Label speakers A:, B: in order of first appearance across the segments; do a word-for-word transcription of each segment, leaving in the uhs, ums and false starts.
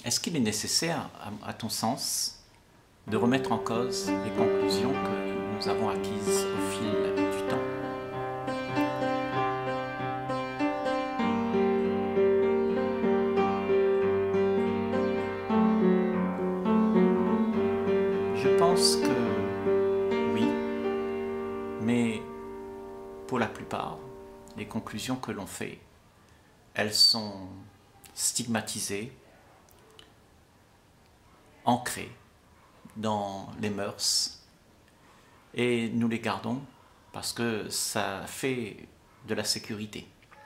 A: Est-ce qu'il est nécessaire, à, à ton sens, de remettre en cause les conclusions que nous avons acquises au fil du temps? Je pense que oui, mais pour la plupart, les conclusions que l'on fait, elles sont stigmatisées, ancrées dans les mœurs, et nous les gardons parce que ça fait de la sécurité.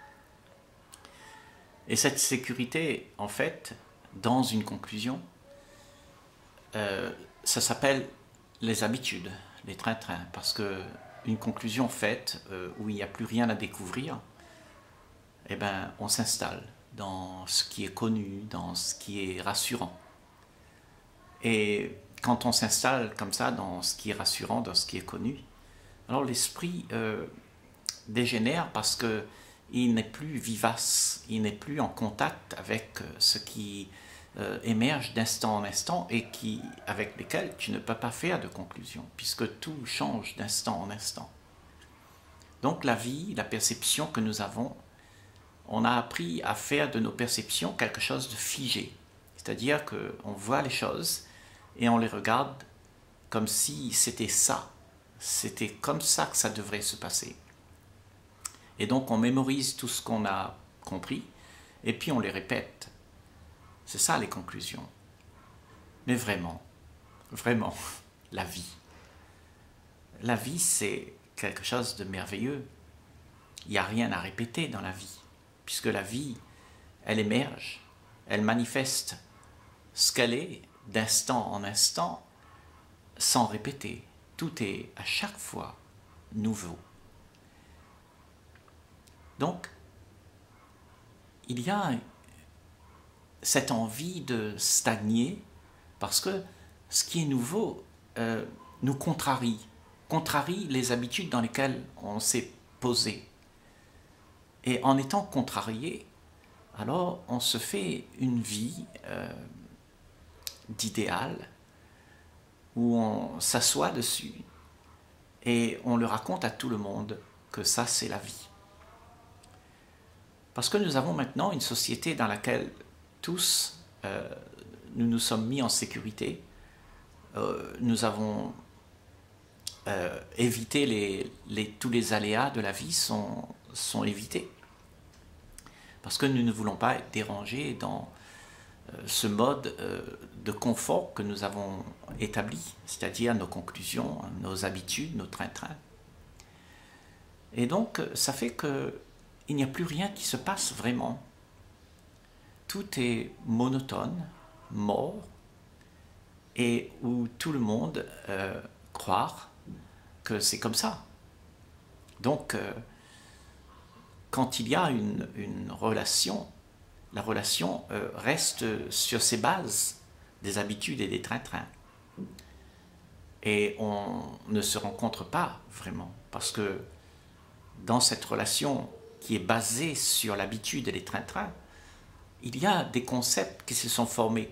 A: Et cette sécurité, en fait, dans une conclusion, euh, ça s'appelle les habitudes, les trains-trains, parce que une conclusion faite euh, où il n'y a plus rien à découvrir, eh ben, on s'installe dans ce qui est connu, dans ce qui est rassurant. Et quand on s'installe comme ça dans ce qui est rassurant, dans ce qui est connu, alors l'esprit euh, dégénère parce qu'il n'est plus vivace, il n'est plus en contact avec ce qui euh, émerge d'instant en instant et qui, avec lesquels tu ne peux pas faire de conclusion, puisque tout change d'instant en instant. Donc la vie, la perception que nous avons, on a appris à faire de nos perceptions quelque chose de figé. C'est-à-dire qu'on voit les choses et on les regarde comme si c'était ça. C'était comme ça que ça devrait se passer. Et donc on mémorise tout ce qu'on a compris et puis on les répète. C'est ça les conclusions. Mais vraiment, vraiment, la vie. La vie, c'est quelque chose de merveilleux. Il n'y a rien à répéter dans la vie, puisque la vie, elle émerge, elle manifeste ce qu'elle est d'instant en instant, sans répéter. Tout est à chaque fois nouveau. Donc, il y a cette envie de stagner, parce que ce qui est nouveau euh, nous contrarie, contrarie les habitudes dans lesquelles on s'est posé. Et en étant contrarié, alors on se fait une vie euh, d'idéal, où on s'assoit dessus et on le raconte à tout le monde que ça c'est la vie. Parce que nous avons maintenant une société dans laquelle tous euh, nous nous sommes mis en sécurité, euh, nous avons euh, évité les, les, tous les aléas de la vie sont, sont évités. Parce que nous ne voulons pas être dérangés dans ce mode de confort que nous avons établi, c'est-à-dire nos conclusions, nos habitudes, nos train-train. Et donc, ça fait qu'il n'y a plus rien qui se passe vraiment. Tout est monotone, mort, et où tout le monde euh, croit que c'est comme ça. Donc, euh, quand il y a une, une relation, la relation euh, reste sur ses bases des habitudes et des trains-trains. Et on ne se rencontre pas vraiment, parce que dans cette relation qui est basée sur l'habitude et les trains-trains, il y a des concepts qui se sont formés.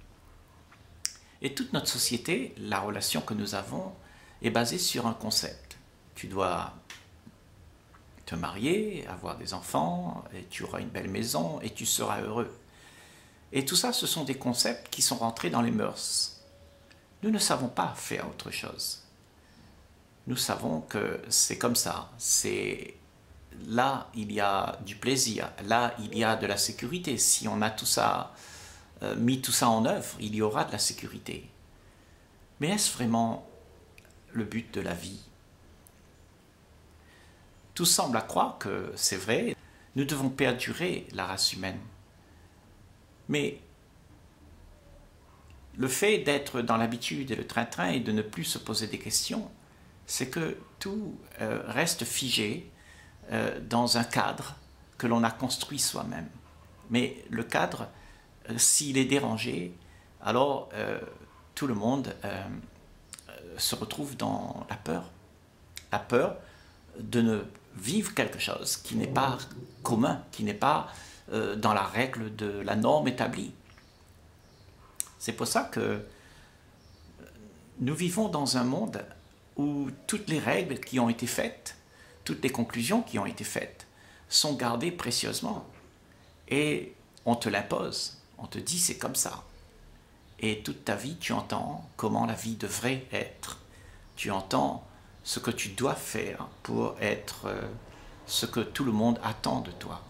A: Et toute notre société, la relation que nous avons, est basée sur un concept. Tu dois te marier, avoir des enfants, et tu auras une belle maison, et tu seras heureux. Et tout ça, ce sont des concepts qui sont rentrés dans les mœurs. Nous ne savons pas faire autre chose. Nous savons que c'est comme ça. C'est là, il y a du plaisir. Là, il y a de la sécurité. Si on a tout ça, euh, mis tout ça en œuvre, il y aura de la sécurité. Mais est-ce vraiment le but de la vie ? Tout semble à croire que c'est vrai, nous devons perdurer la race humaine. Mais le fait d'être dans l'habitude et le train-train et de ne plus se poser des questions, c'est que tout euh, reste figé euh, dans un cadre que l'on a construit soi-même. Mais le cadre, euh, s'il est dérangé, alors euh, tout le monde euh, se retrouve dans la peur. La peur de ne vivre quelque chose qui n'est pas commun, qui n'est pas euh, dans la règle de la norme établie. C'est pour ça que nous vivons dans un monde où toutes les règles qui ont été faites, toutes les conclusions qui ont été faites, sont gardées précieusement. Et on te l'impose, on te dit c'est comme ça. Et toute ta vie, tu entends comment la vie devrait être. Tu entends ce que tu dois faire pour être ce que tout le monde attend de toi.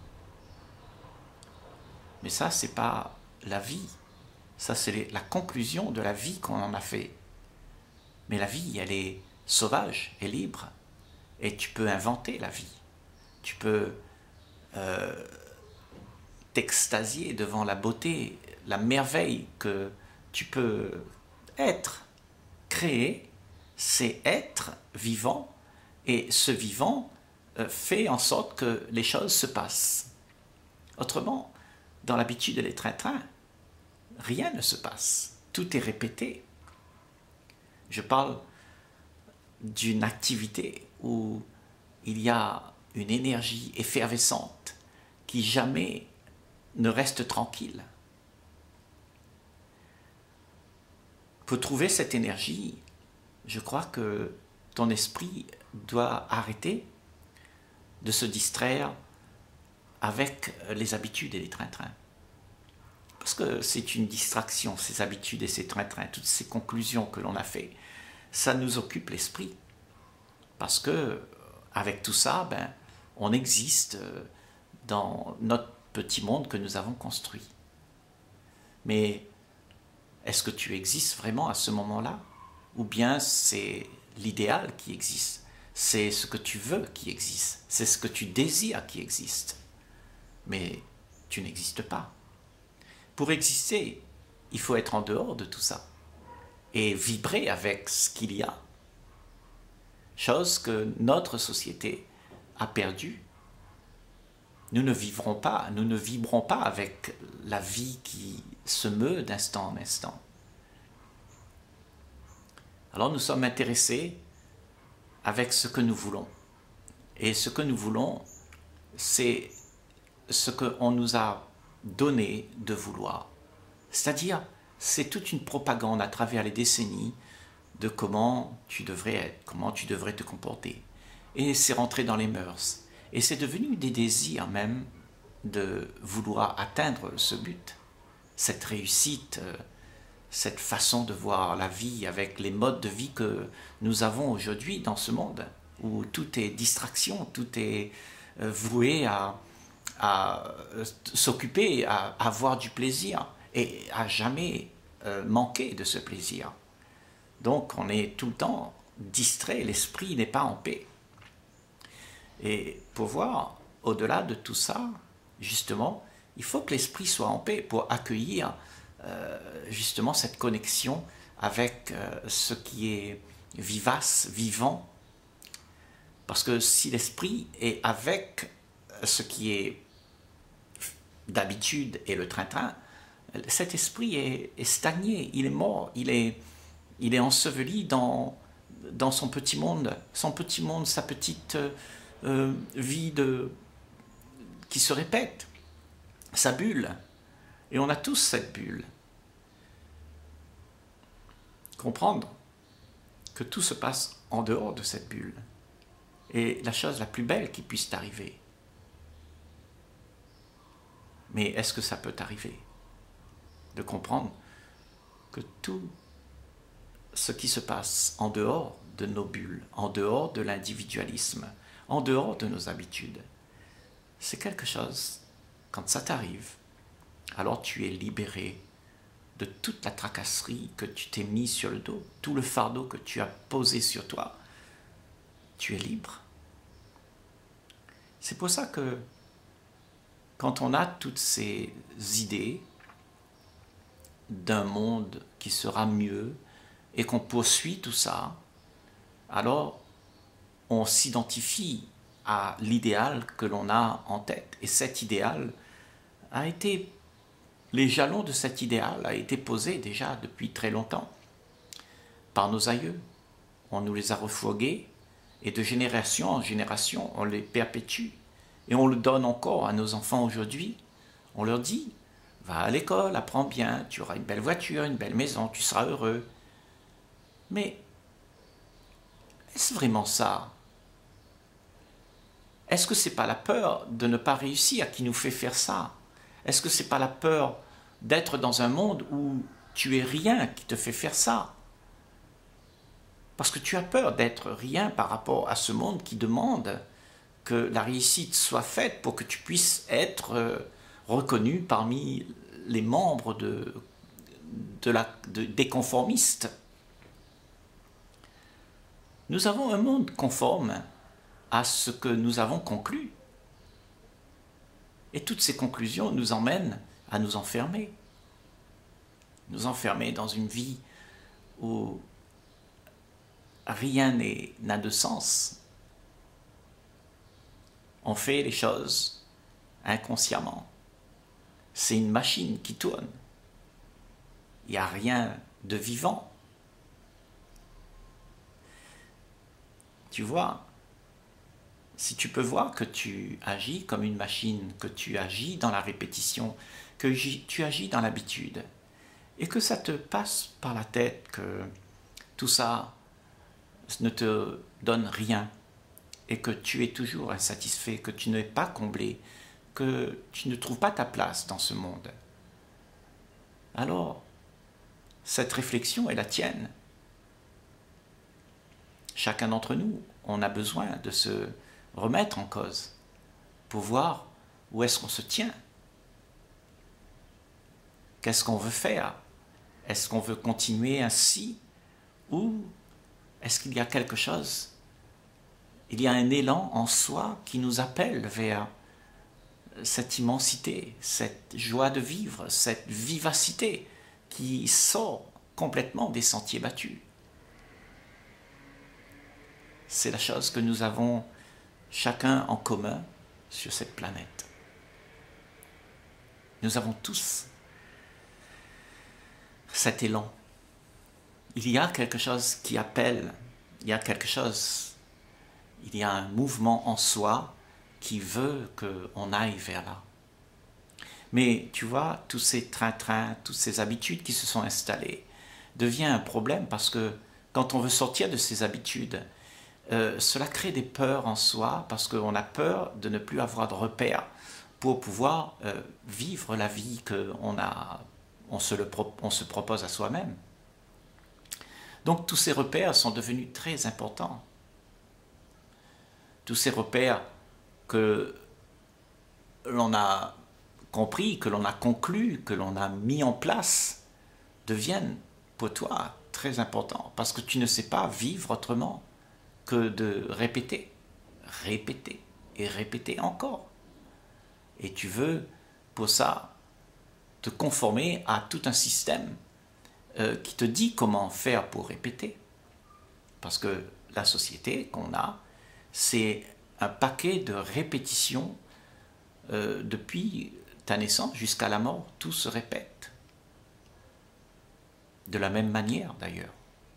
A: Mais ça, c'est pas la vie. Ça, c'est la conclusion de la vie qu'on en a fait. Mais la vie, elle est sauvage et libre. Et tu peux inventer la vie. Tu peux euh, t'extasier devant la beauté, la merveille que tu peux être. Créer, c'est être vivant. Et ce vivant euh, fait en sorte que les choses se passent. Autrement, dans l'habitude et les train-train, rien ne se passe. Tout est répété. Je parle d'une activité où il y a une énergie effervescente qui jamais ne reste tranquille. Pour trouver cette énergie, je crois que ton esprit doit arrêter de se distraire avec les habitudes et les train-train. Parce que c'est une distraction, ces habitudes et ces train-train, toutes ces conclusions que l'on a fait, ça nous occupe l'esprit. Parce que avec tout ça, ben, on existe dans notre petit monde que nous avons construit. Mais est-ce que tu existes vraiment à ce moment-là? Ou bien c'est l'idéal qui existe? C'est ce que tu veux qui existe? C'est ce que tu désires qui existe? Mais tu n'existes pas. Pour exister, il faut être en dehors de tout ça et vibrer avec ce qu'il y a. Chose que notre société a perdue. Nous ne vivrons pas, nous ne vibrons pas avec la vie qui se meut d'instant en instant. Alors nous sommes intéressés avec ce que nous voulons. Et ce que nous voulons, c'est ce qu'on nous a donné de vouloir. C'est-à-dire, c'est toute une propagande à travers les décennies de comment tu devrais être, comment tu devrais te comporter. Et c'est rentré dans les mœurs. Et c'est devenu des désirs même de vouloir atteindre ce but, cette réussite, cette façon de voir la vie avec les modes de vie que nous avons aujourd'hui dans ce monde, où tout est distraction, tout est voué à, à s'occuper, à avoir du plaisir et à jamais manquer de ce plaisir. Donc on est tout le temps distrait, l'esprit n'est pas en paix. Et pour voir au-delà de tout ça, justement, il faut que l'esprit soit en paix pour accueillir euh, justement cette connexion avec euh, ce qui est vivace, vivant. Parce que si l'esprit est avec ce qui est d'habitude et le train-train, cet esprit est, est stagné, il est mort, il est, il est enseveli dans, dans son petit monde, son petit monde, sa petite euh, vie de, qui se répète, sa bulle. Et on a tous cette bulle. Comprendre que tout se passe en dehors de cette bulle est la chose la plus belle qui puisse t'arriver. Mais est-ce que ça peut t'arriver? De comprendre que tout ce qui se passe en dehors de nos bulles, en dehors de l'individualisme, en dehors de nos habitudes, c'est quelque chose, quand ça t'arrive, alors tu es libéré de toute la tracasserie que tu t'es mis sur le dos, tout le fardeau que tu as posé sur toi, tu es libre. C'est pour ça que quand on a toutes ces idées d'un monde qui sera mieux et qu'on poursuit tout ça, alors on s'identifie à l'idéal que l'on a en tête. Et cet idéal a été, les jalons de cet idéal a été posé déjà depuis très longtemps par nos aïeux. On nous les a refourgués et de génération en génération, on les perpétue. Et on le donne encore à nos enfants aujourd'hui. On leur dit, Va à l'école, apprends bien, tu auras une belle voiture, une belle maison, tu seras heureux. Mais est-ce vraiment ça? Est-ce que ce n'est pas la peur de ne pas réussir qui nous fait faire ça? Est-ce que ce n'est pas la peur d'être dans un monde où tu es rien qui te fait faire ça? Parce que tu as peur d'être rien par rapport à ce monde qui demande que la réussite soit faite pour que tu puisses être reconnu parmi les membres de, de la, de, des conformistes. Nous avons un monde conforme à ce que nous avons conclu. Et toutes ces conclusions nous emmènent à nous enfermer. Nous enfermer dans une vie où rien n'a de sens. On fait les choses inconsciemment. C'est une machine qui tourne. Il n'y a rien de vivant. Tu vois, si tu peux voir que tu agis comme une machine, que tu agis dans la répétition, que tu agis dans l'habitude, et que ça te passe par la tête que tout ça ne te donne rien, et que tu es toujours insatisfait, que tu n'es pas comblé, que tu ne trouves pas ta place dans ce monde, alors cette réflexion est la tienne. Chacun d'entre nous, on a besoin de se remettre en cause pour voir où est-ce qu'on se tient. Qu'est-ce qu'on veut faire? Est-ce qu'on veut continuer ainsi? Ou est-ce qu'il y a quelque chose? Il y a un élan en soi qui nous appelle vers cette immensité, cette joie de vivre, cette vivacité qui sort complètement des sentiers battus. C'est la chose que nous avons chacun en commun sur cette planète. Nous avons tous cet élan. Il y a quelque chose qui appelle, il y a quelque chose, il y a un mouvement en soi qui veut qu'on aille vers là. Mais tu vois, tous ces trains-trains, toutes ces habitudes qui se sont installées, devient un problème parce que quand on veut sortir de ces habitudes, euh, cela crée des peurs en soi parce qu'on a peur de ne plus avoir de repères pour pouvoir euh, vivre la vie qu'on a, on se, le pro, on se propose à soi-même. Donc tous ces repères sont devenus très importants. Tous ces repères que l'on a compris, que l'on a conclu, que l'on a mis en place, deviennent pour toi très importants. Parce que tu ne sais pas vivre autrement que de répéter, répéter et répéter encore. Et tu veux, pour ça, te conformer à tout un système euh, qui te dit comment faire pour répéter. Parce que la société qu'on a, c'est un paquet de répétitions euh, depuis ta naissance jusqu'à la mort. Tout se répète. De la même manière d'ailleurs.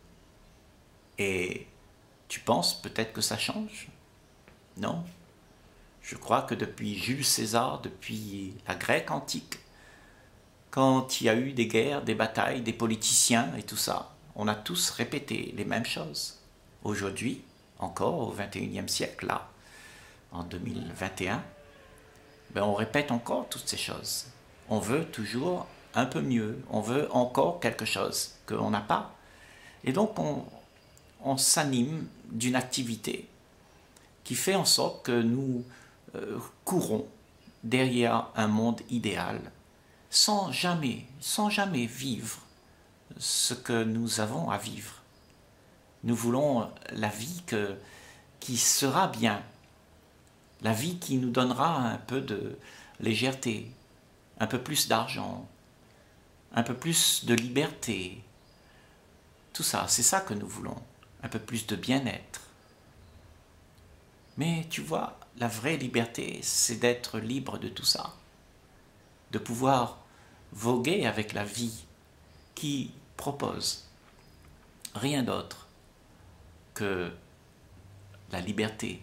A: Et tu penses peut-être que ça change? Non. Je crois que depuis Jules César, depuis la Grèce antique, quand il y a eu des guerres, des batailles, des politiciens et tout ça, on a tous répété les mêmes choses. Aujourd'hui, encore au vingt et unième siècle, là, en deux mille vingt et un, ben on répète encore toutes ces choses. On veut toujours un peu mieux, on veut encore quelque chose qu'on n'a pas. Et donc on, on s'anime d'une activité qui fait en sorte que nous euh, courons derrière un monde idéal sans jamais, sans jamais vivre ce que nous avons à vivre. Nous voulons la vie que, qui sera bien, la vie qui nous donnera un peu de légèreté, un peu plus d'argent, un peu plus de liberté. Tout ça, c'est ça que nous voulons, un peu plus de bien-être. Mais tu vois, la vraie liberté, c'est d'être libre de tout ça, de pouvoir voguer avec la vie qui propose rien d'autre que la liberté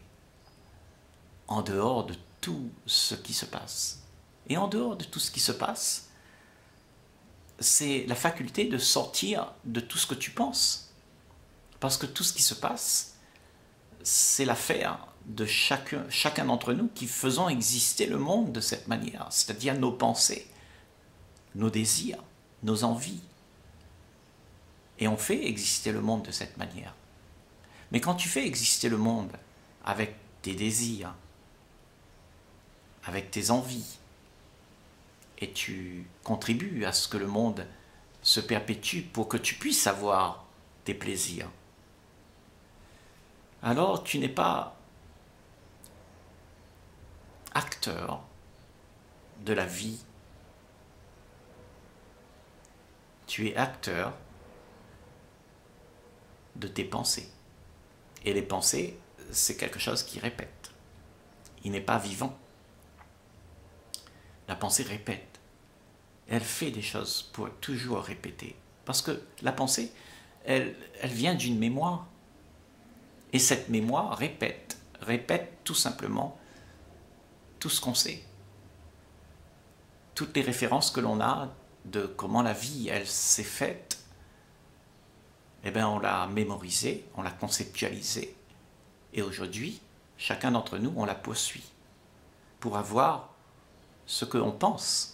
A: en dehors de tout ce qui se passe. Et en dehors de tout ce qui se passe, c'est la faculté de sortir de tout ce que tu penses. Parce que tout ce qui se passe, c'est l'affaire de chacun, chacun d'entre nous qui faisons exister le monde de cette manière, c'est-à-dire nos pensées, nos désirs, nos envies. Et on fait exister le monde de cette manière. Mais quand tu fais exister le monde avec tes désirs, avec tes envies, et tu contribues à ce que le monde se perpétue pour que tu puisses avoir tes plaisirs, alors tu n'es pas acteur de la vie. Tu es acteur de tes pensées. Et les pensées, c'est quelque chose qui répète. Il n'est pas vivant. La pensée répète. Elle fait des choses pour toujours répéter. Parce que la pensée, elle, elle vient d'une mémoire. Et cette mémoire répète, répète tout simplement tout ce qu'on sait. Toutes les références que l'on a de comment la vie, elle s'est faite, eh bien, on l'a mémorisée, on l'a conceptualisée. Et aujourd'hui, chacun d'entre nous, on la poursuit pour avoir ce qu'on pense.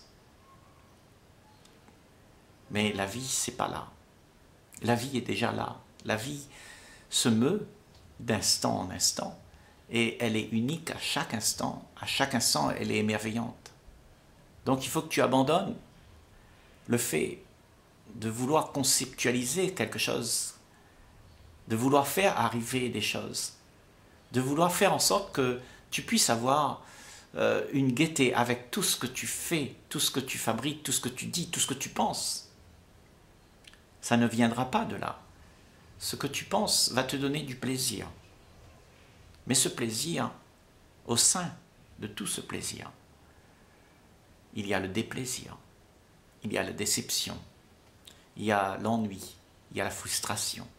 A: Mais la vie, c'est pas là. La vie est déjà là. La vie se meut d'instant en instant. Et elle est unique à chaque instant. À chaque instant, elle est émerveillante. Donc il faut que tu abandonnes le fait de vouloir conceptualiser quelque chose, de vouloir faire arriver des choses, de vouloir faire en sorte que tu puisses avoir euh, une gaieté avec tout ce que tu fais, tout ce que tu fabriques, tout ce que tu dis, tout ce que tu penses. Ça ne viendra pas de là. Ce que tu penses va te donner du plaisir. Mais ce plaisir, au sein de tout ce plaisir, il y a le déplaisir, il y a la déception, il y a l'ennui, il y a la frustration.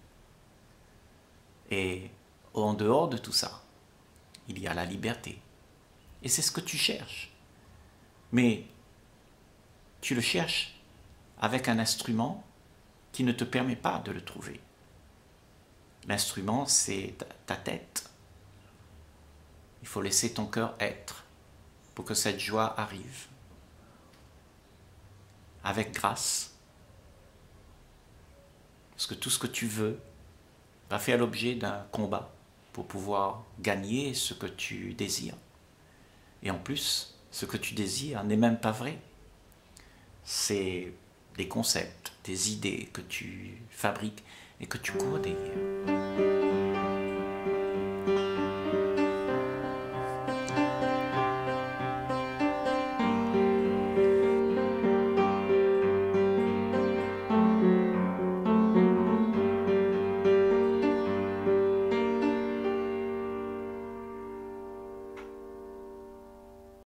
A: Et en dehors de tout ça, il y a la liberté. Et c'est ce que tu cherches. Mais tu le cherches avec un instrument qui ne te permet pas de le trouver. L'instrument, c'est ta tête. Il faut laisser ton cœur être pour que cette joie arrive. Avec grâce. Parce que tout ce que tu veux va faire l'objet d'un combat pour pouvoir gagner ce que tu désires. Et en plus, ce que tu désires n'est même pas vrai. C'est des concepts, des idées que tu fabriques et que tu cours derrière.